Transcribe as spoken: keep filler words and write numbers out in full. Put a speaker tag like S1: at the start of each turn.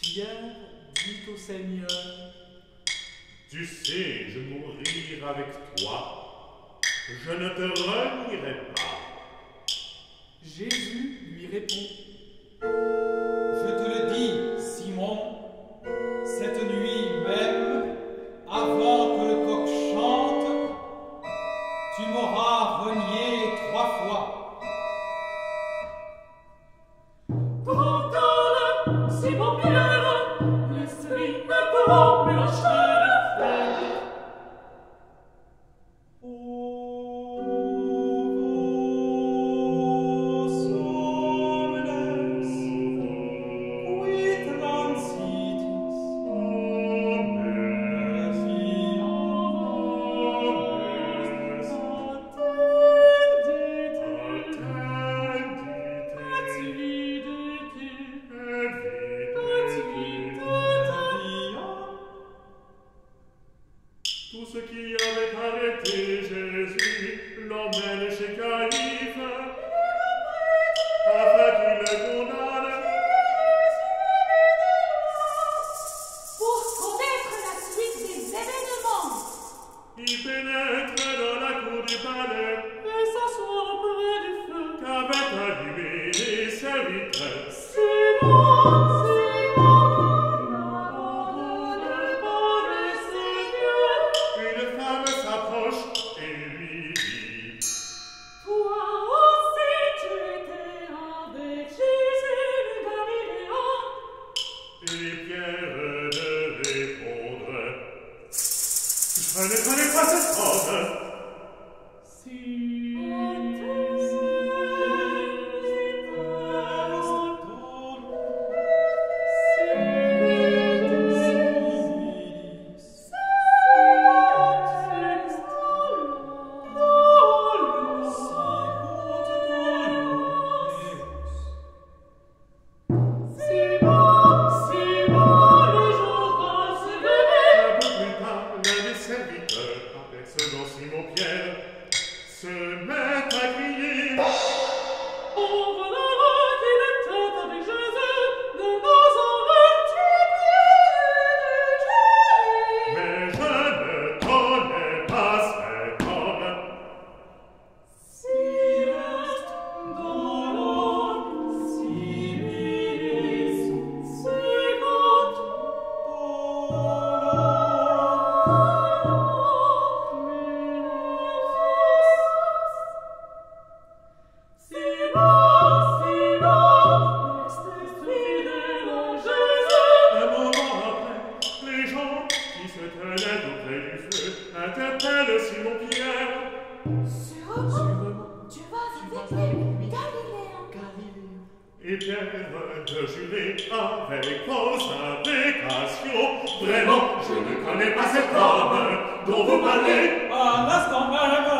S1: Pierre dit au Seigneur:
S2: Tu sais, je mourrai avec toi, je ne te renierai pas.
S1: Jésus lui répond:
S3: Je te le dis, Simon, cette nuit même, avant que le coq chante, tu m'auras renié trois fois.
S4: Pourtant, Simon Pierre, laisse-lui un peu me lâcher le fer.
S2: Tous ceux qui avaient arrêté Jésus l'emmènent chez Caïphe, afin qu'il le condamne.
S4: Pour connaître la suite des événements,
S2: Il pénètre dans la cour du palais,
S4: et s'assoit près du feu.
S2: qu'avaient allumé les serviteurs.
S4: Simon, Simon, n'abandonne pas le Seigneur.
S2: Une femme s'approche et lui dit:
S4: Toi aussi tu étais avec Jésus le Galiléen.
S2: Et Pierre de répondre: Je ne connais pas cet homme. Apercevant Simon Pierre, se met à crier:
S4: On voilà qu'il était avec Jésus de Nazareth, tu es
S2: Mais je ne connais pas cet homme.
S4: Si est dans l'homme, si milis, second,
S2: Un moment après, les gens qui se tenaient auprès du feu interpellent Simon Pierre.
S4: Sûrement, tu vas avec lui, Galiléen.
S2: Et Pierre de jurer avec fausse imprécation: Vraiment, je ne connais pas cet homme dont vous parlez.
S3: À l'instant même,